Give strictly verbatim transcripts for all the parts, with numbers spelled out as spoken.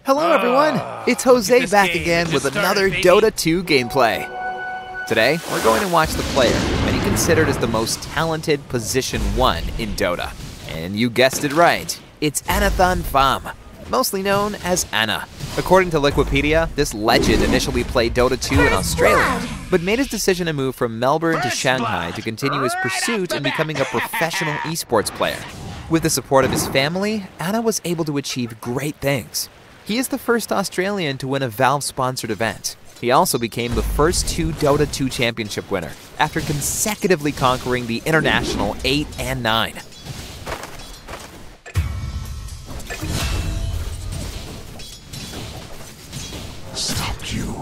Hello everyone, it's Jose back again with another Dota two gameplay. Today, we're going to watch the player, many considered as the most talented position one in Dota. And you guessed it right, it's Anathan Pham, mostly known as Ana. According to Wikipedia, this legend initially played Dota two in Australia, but made his decision to move from Melbourne to Shanghai to continue his pursuit in becoming a professional esports player. With the support of his family, Ana was able to achieve great things. He is the first Australian to win a Valve-sponsored event. He also became the first two Dota two championship winner, after consecutively conquering the International eight and nine. Stop you.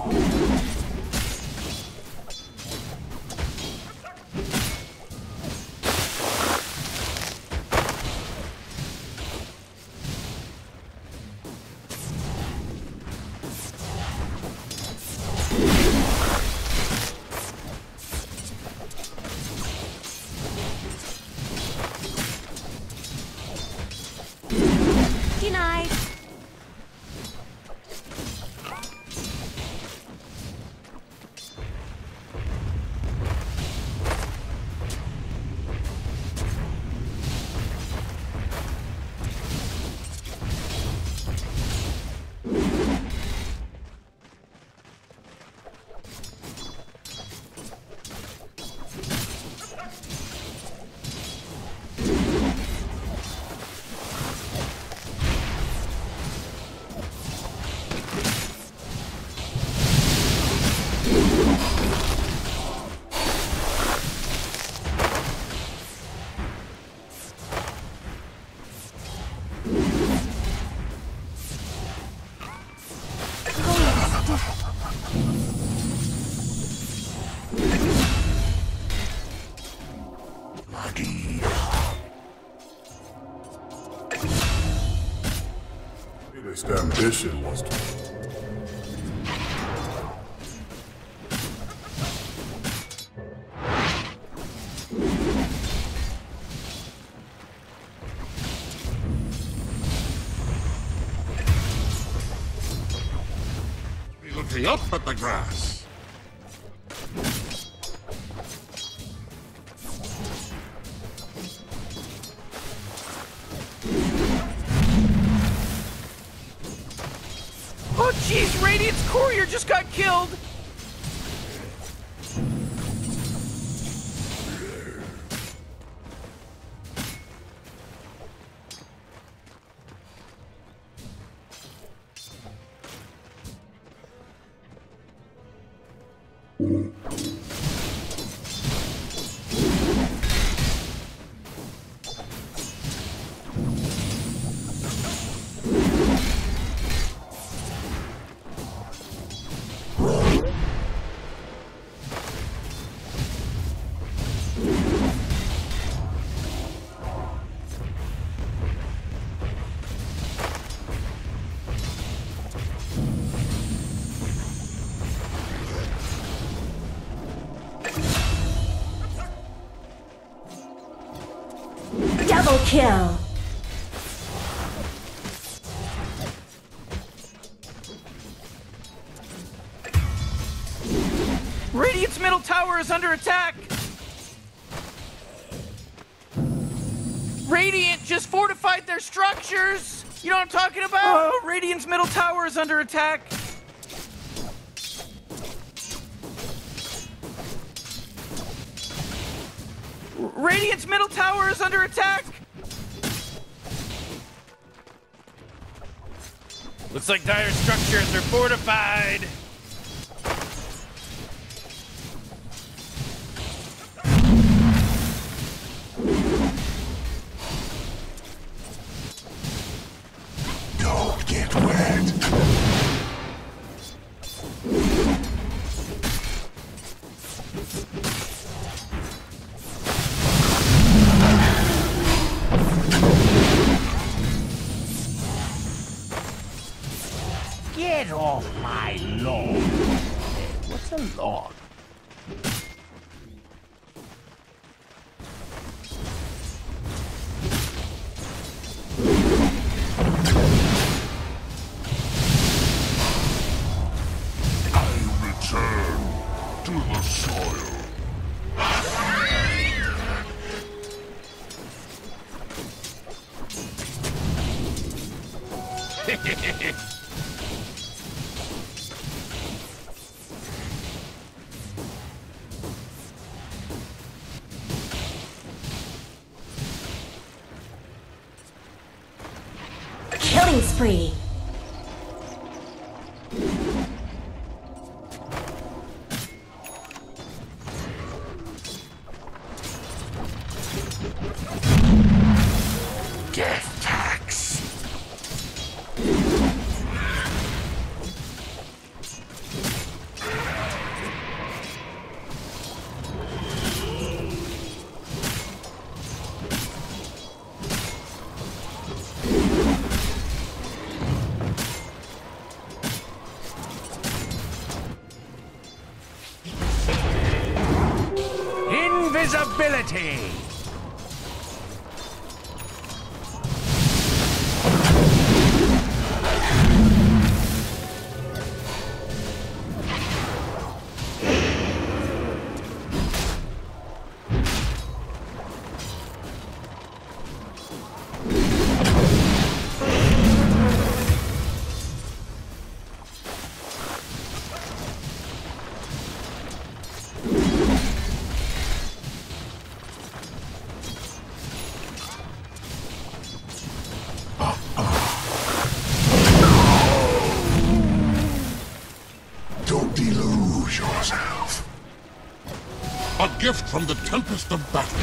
Denied. His ambition was to... Looking up at the grass. Oh jeez, Radiant's courier just got killed! Double kill. Radiant's middle tower is under attack! Radiant just fortified their structures! You know what I'm talking about? Oh, Radiant's middle tower is under attack! Radiant's middle tower is under attack! Looks like dire structures are fortified! Don't get wet. Get off my lawn! What's a lawn? Killing spree. Death tax. Invisibility! Don't deluge yourself. A gift from the tempest of battle.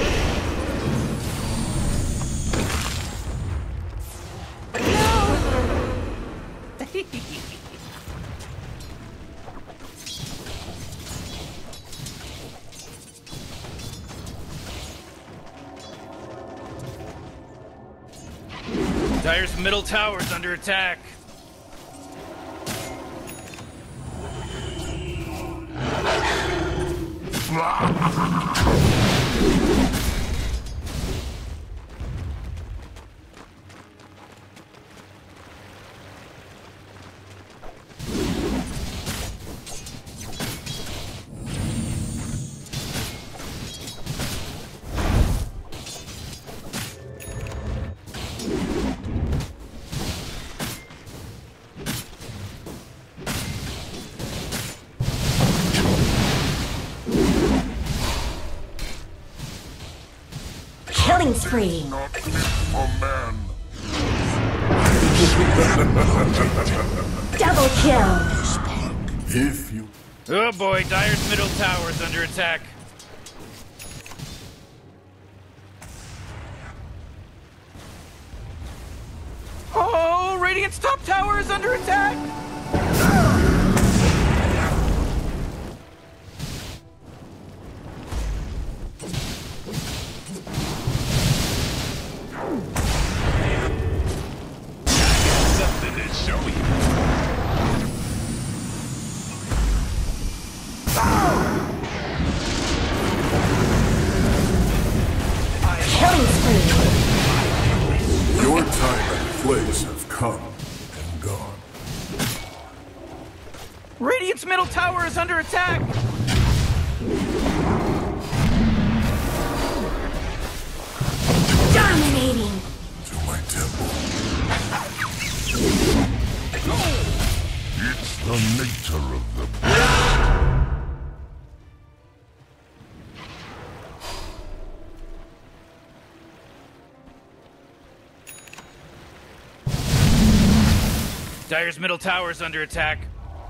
Dire's middle tower is under attack. Killing spree. Not fit for man. Double kill. If you Oh boy, Dire's middle tower is under attack. Oh, Radiant's top tower is under attack! Something to show you. Killing spree. your time and place have come and gone. Radiant's middle tower is under attack! Dominating. To my temple. It's the nature of the beast. Dire's middle tower is under attack.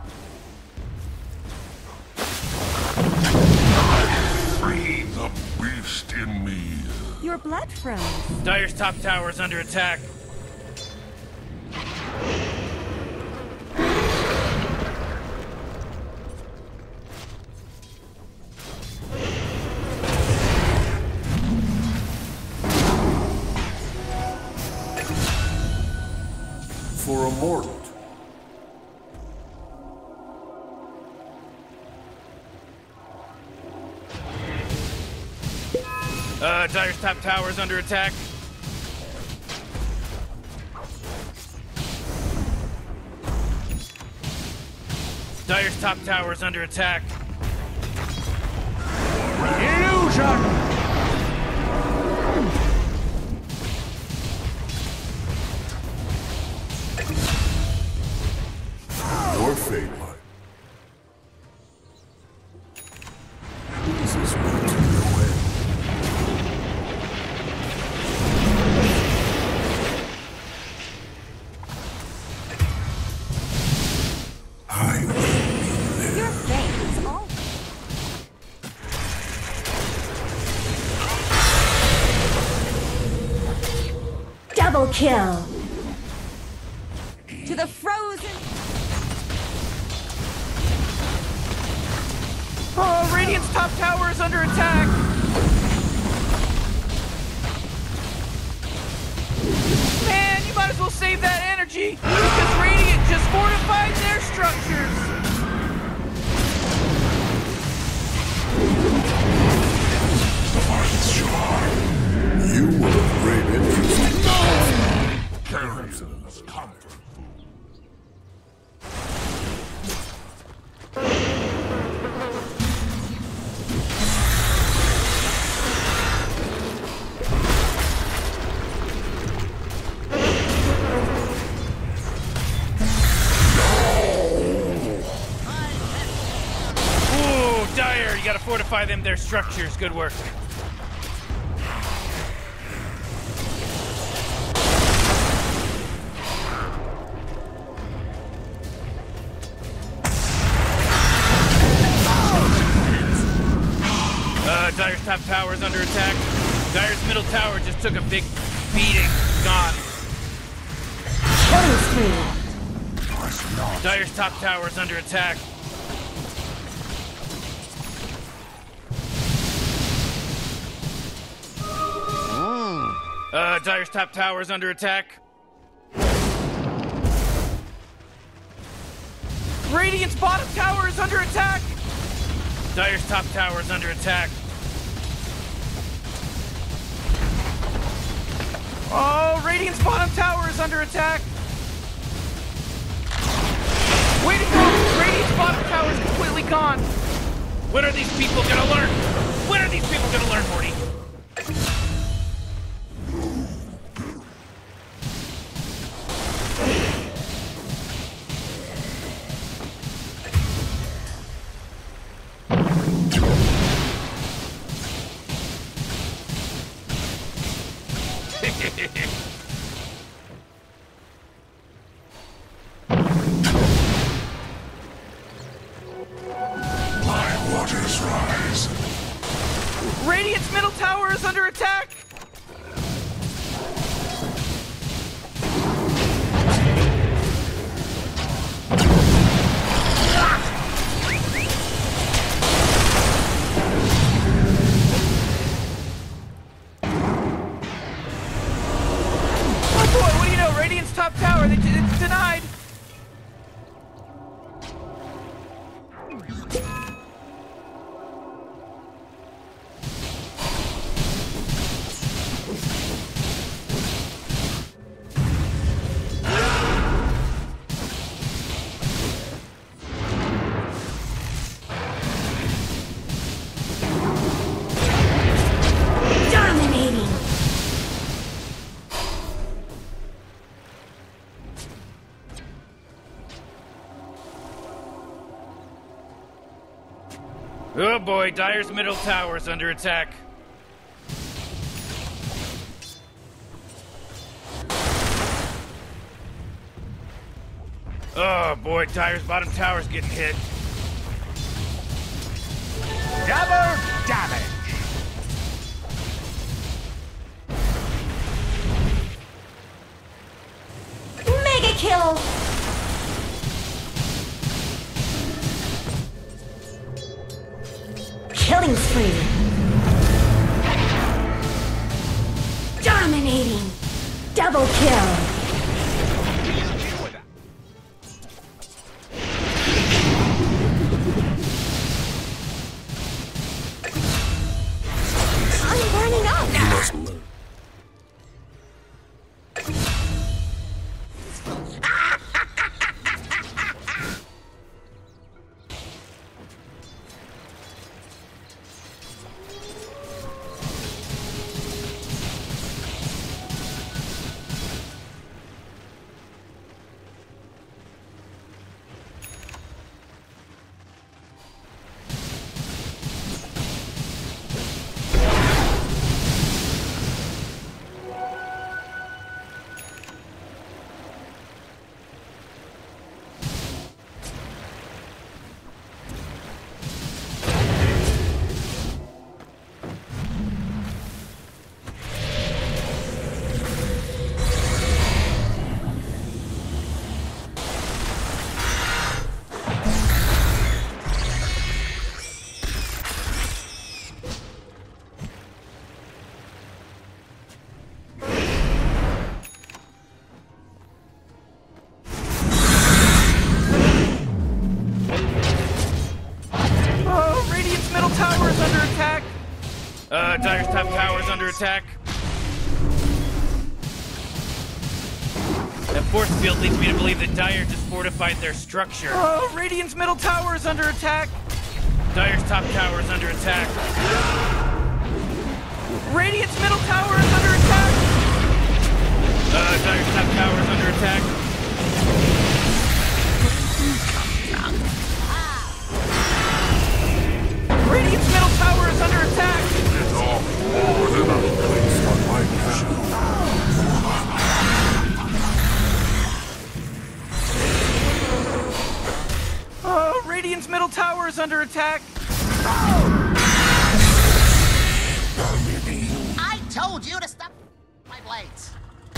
Free the beast in me. Your blood froze. Dire's top tower is under attack. For a mortal. Uh, Dire's top tower is under attack. Dire's top tower is under attack. Illusion! daylight. Eases me to no end. I will be there. Your fate is all. Double kill. To the frozen. Oh, Radiant's top tower is under attack. Man, you might as well save that energy because Radiant just fortified their structures. You were of great interest. Carriers comfort. Ooh, Dire, you gotta fortify them their structures. Good work. Uh, Dire's top tower is under attack. Dire's middle tower just took a big beating. Gone. Killing spree. Dire's top tower is under attack. Uh, Dire's top tower is under attack. Radiant's bottom tower is under attack. Dire's top tower is under attack. Oh, Radiant's bottom tower is under attack. Way to go! Radiant's bottom tower is completely gone. When are these people gonna learn? When are these people gonna learn, Morty? My waters rise. Radiant's middle tower is under attack. Oh boy, what do you know? Radiant's top tower, they, it's denied. Dominating. Oh boy, Dire's middle tower is under attack. Oh boy, Dire's bottom tower is getting hit. Double damage. Mega kill. Killing spree. Dominating. Double kill. I'm burning up. You must learn. under attack. That force field leads me to believe that Dire just fortified their structure. Oh, Radiant's middle tower is under attack. Dire's top tower is under attack. Radiant's middle tower is under attack. Uh, Dire's top tower is under attack. Radiant's middle tower is under attack. It's all more than a place on my path. Oh, Radiant's middle tower is under attack. I told you to stop my blades.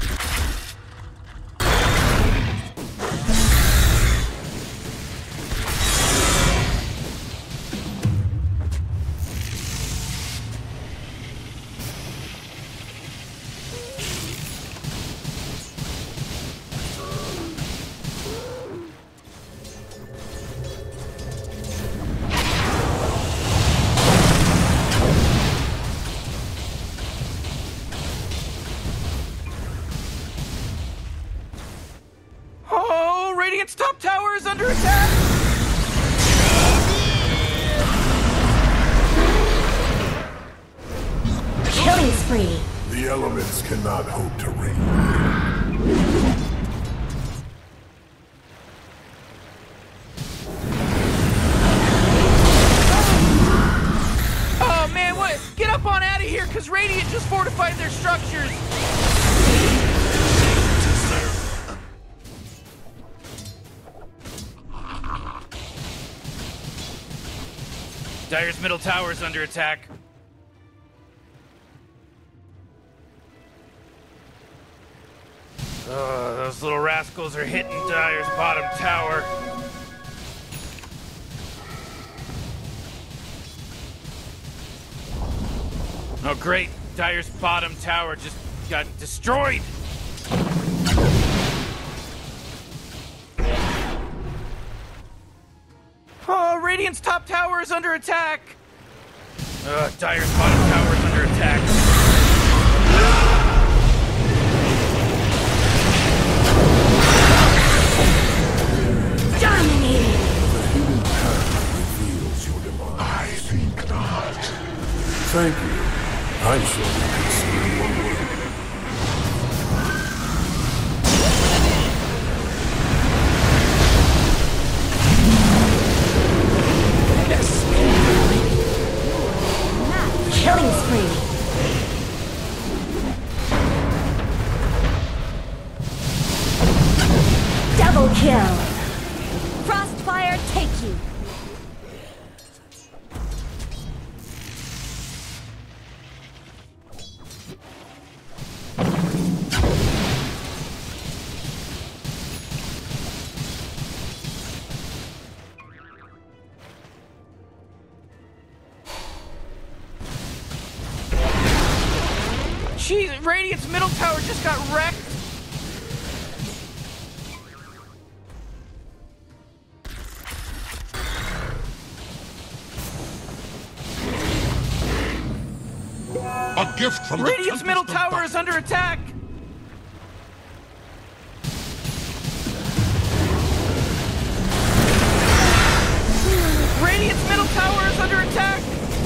Oh, Radiant's top tower is under attack. Killing spree. The elements cannot hope to reign. Oh man, what? Get up on out of here, cause Radiant just fortified their structures. Dire's middle tower is under attack. Oh, those little rascals are hitting Dire's bottom tower. Oh great, Dire's bottom tower just got destroyed. Oh, Radiant's top tower is under attack. Uh, Dire's bottom tower is under attack. Dominating. The hidden path reveals your demise. I think not. Thank you. I shall be considering your work. Killing spree. Double kill. Frostfire take you. Jeez, Radiant's middle tower just got wrecked. A gift from Radiant's the middle Tempest of tower is under attack. Radiant's middle tower is under attack.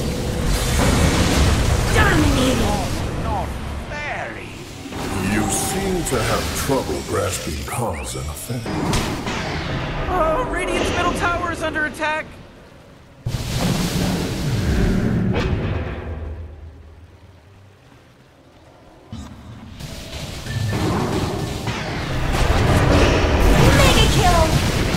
Dominating. Not very. You seem to have trouble grasping cause and effect. Oh, Radiant's middle tower is under attack. Mega kill.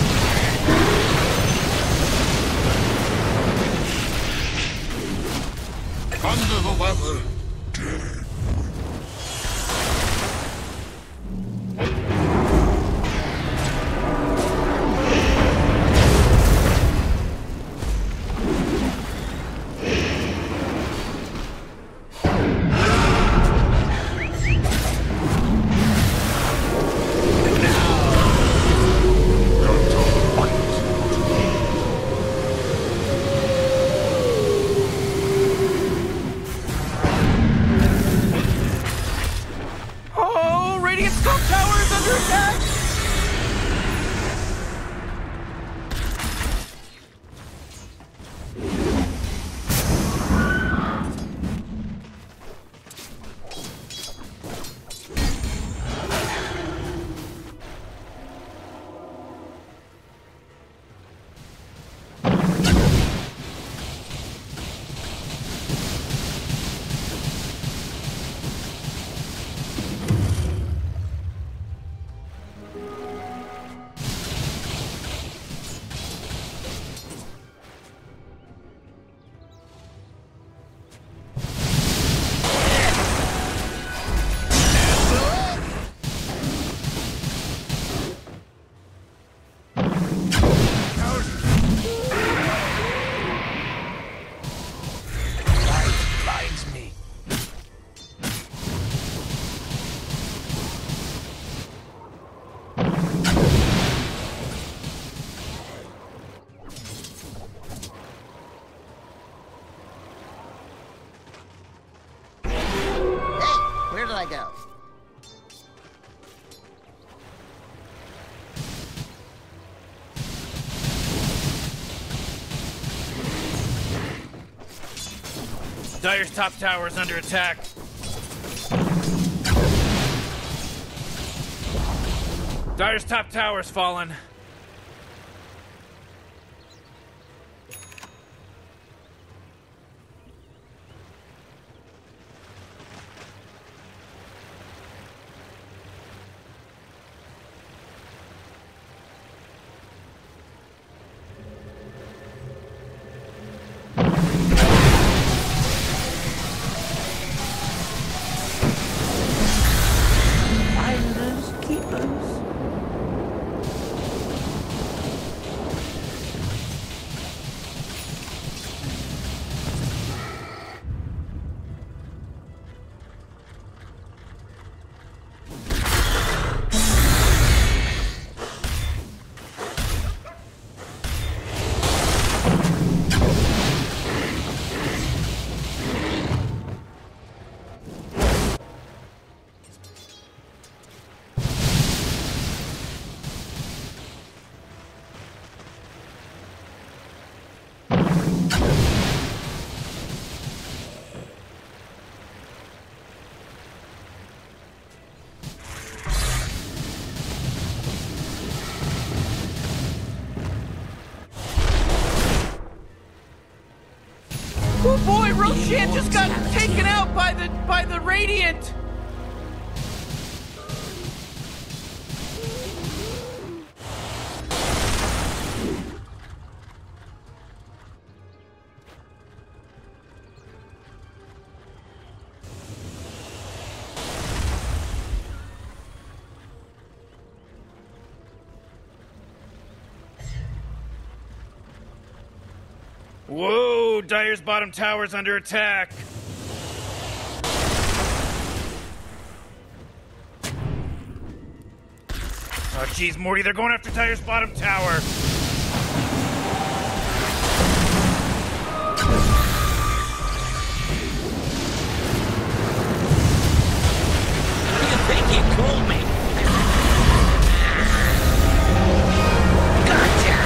Under the weather. Where did I go? Dire's top tower is under attack. Dire's top tower's fallen. Oh boy, Roshan just got taken out by the by the Radiant. Whoa, Dire's bottom tower's under attack. Oh, jeez, Morty, they're going after Dire's bottom tower. You think you cooled me? Gotcha!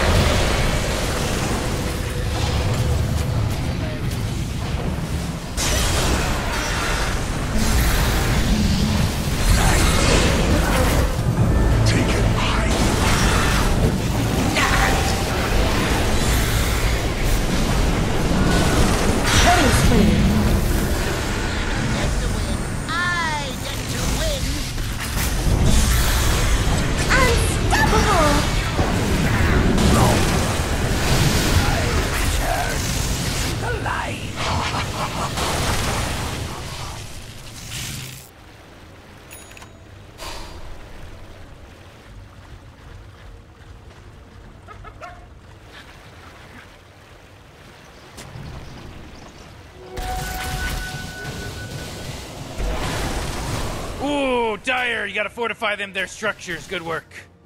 Ooh, Dire, you gotta fortify them, their structures. Good work.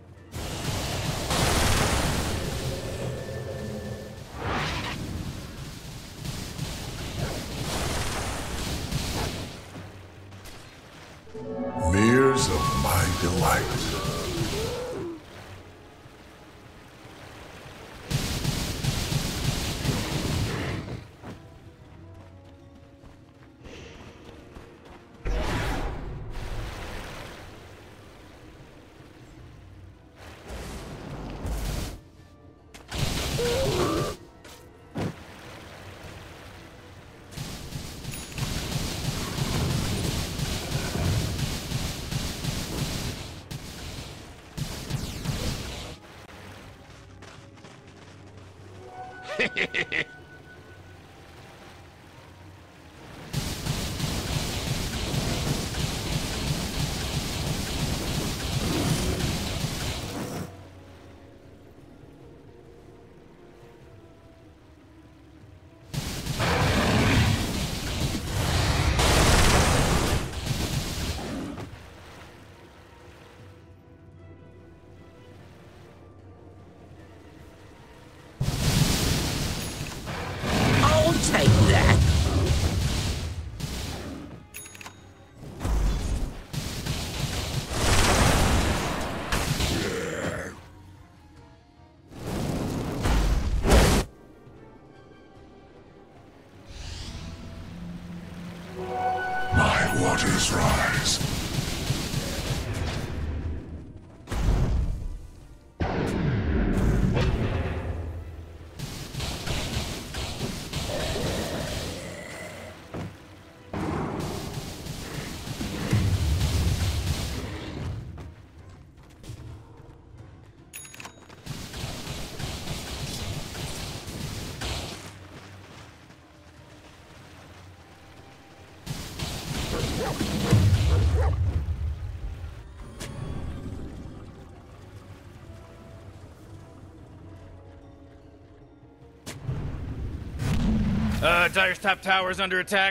Mirrors of my delight. Uh, Dire's top tower is under attack.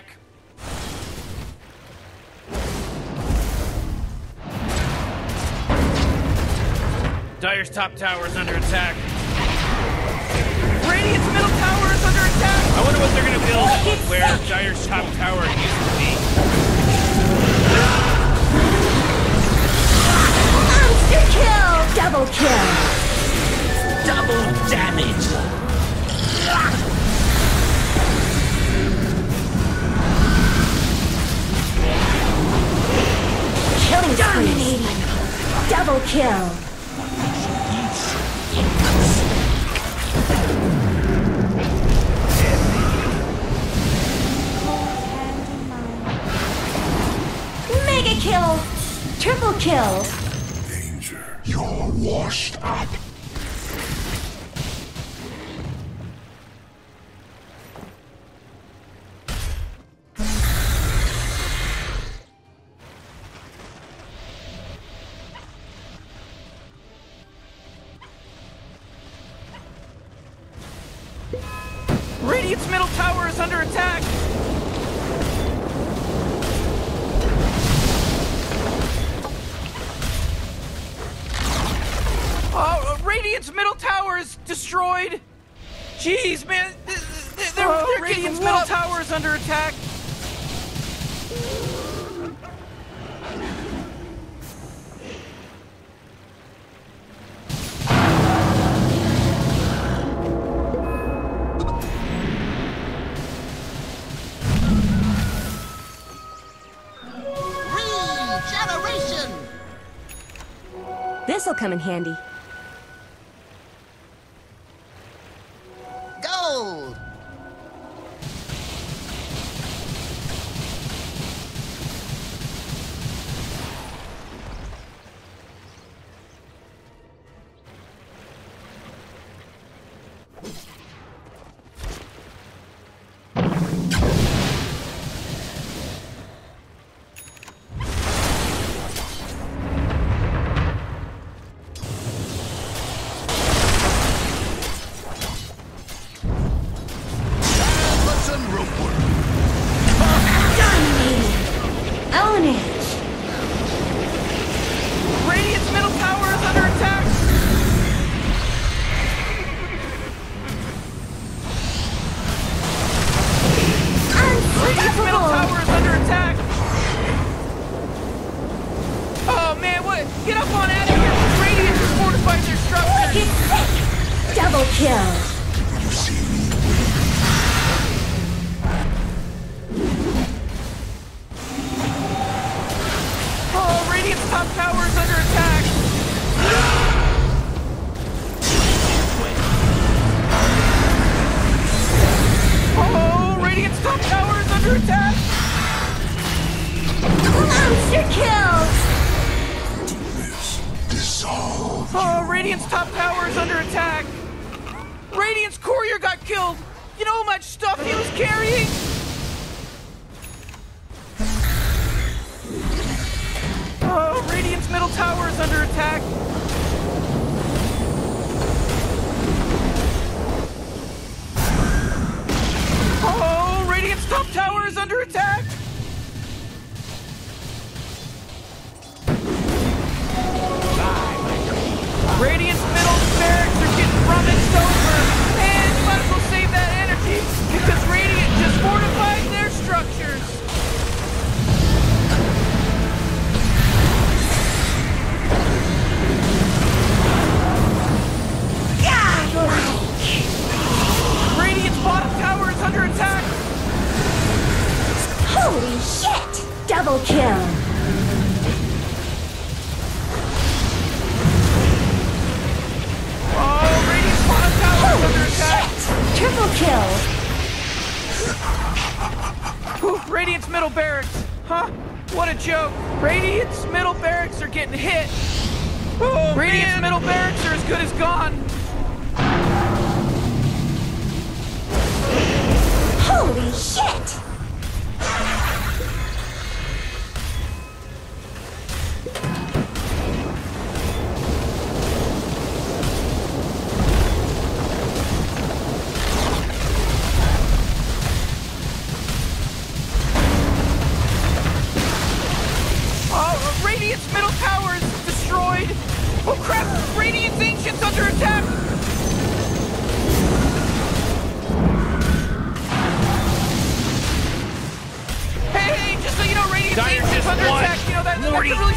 Dire's top tower is under attack. Radiant's middle tower is under attack! I wonder what they're gonna build where Dire's top tower used to be. Monster kill! Double kill! Double damage! Killing dominating! Double kill! Mega kill! Triple kill! Danger. You're washed up. Radiant's middle tower is under attack! Oh, Radiant's middle tower is destroyed! Jeez, man! th- th- Their, Oh, their Radiant's middle tower is under attack! Regeneration! This'll come in handy. Gold! Own it! Radiant's middle tower is under attack! Radiant's middle tower is under attack! Oh man, what? Get up on out of here! Radiant has fortified their structures! Get sick! Double kill! You see me? Oh, Radiant's top tower is under attack! Oh, Radiant's top tower is under attack! Monster kill! Do this. Dissolve. Oh, Radiant's top tower is under attack! Radiant's courier got killed! You know how much stuff he was carrying? Oh, Radiant's middle tower is under attack! Oh, Radiant's top tower is under attack! Radiant's middle barracks are getting rummaged over! And you might as well save that energy, because Radiant just fortified their structures! Radiant's bottom tower is under attack! Holy shit! Double kill! Oh, Radiant's bottom tower is under attack! Triple kill! Whew, Radiant's middle barracks! Huh? What a joke! Radiant's middle barracks are getting hit! Oh, Radiant's man. middle barracks are as good as gone! Holy shit!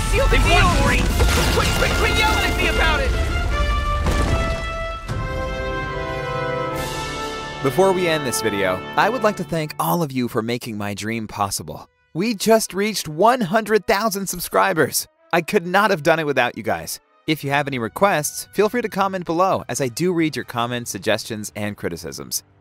seal the They deal! won, Maury! Quit, quit, quit yelling at me about it! Before we end this video, I would like to thank all of you for making my dream possible. We just reached one hundred thousand subscribers. I could not have done it without you guys. If you have any requests, feel free to comment below, as I do read your comments, suggestions, and criticisms.